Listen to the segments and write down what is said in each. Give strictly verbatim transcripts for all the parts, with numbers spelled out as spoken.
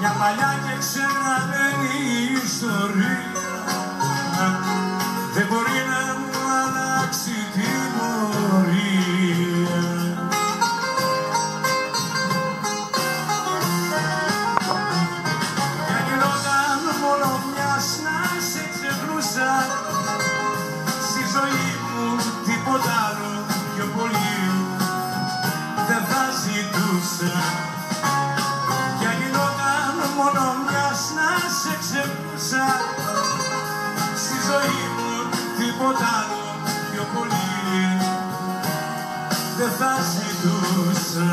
μια παλιά και ξεγραμμένη ιστορία δεν μπορεί να μου αλλάξει την πορεία. Για γινόταν μόνο μιας να σε ξεχνούσα στη ζωή μου τίποτα άλλο πιο πολύ δεν θα ζητούσα. Για γινόταν μόνο μιας να σε ξεχνούσα στη ζωή μου τίποτα άλλο πιο πολύ δεν θα ζητούσα.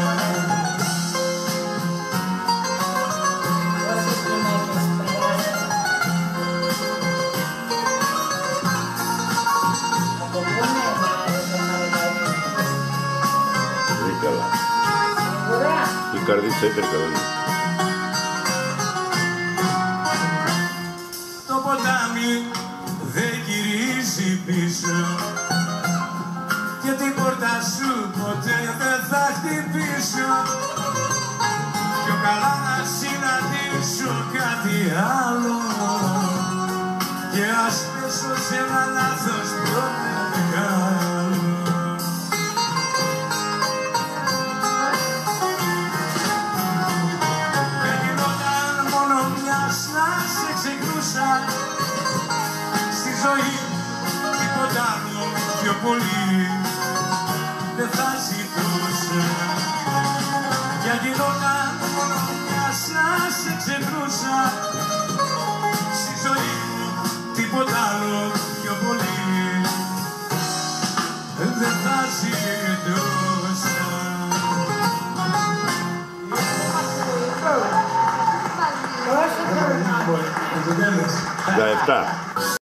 Η καρδίτσα ήταν καλά. Το ποτάμι δεν γυρίζει πίσω και την πόρτα σου ποτέ δεν θα χτυπήσω. Πιο καλά να συναντήσω κάτι άλλο και ας πέσω σε ένα λάθος πιο μεγάλο. Και γινόταν μόνο μιας να σε ξεχνούσα στη ζωή τίποτα άλλο πιο πολύ δεν θα ζητούσα. Για γινόταν μόνο μιας να σε ξεχνούσα στη ζωή μου τίποτα άλλο πιο πολύ δεν θα ζητούσα. δεκαεπτά.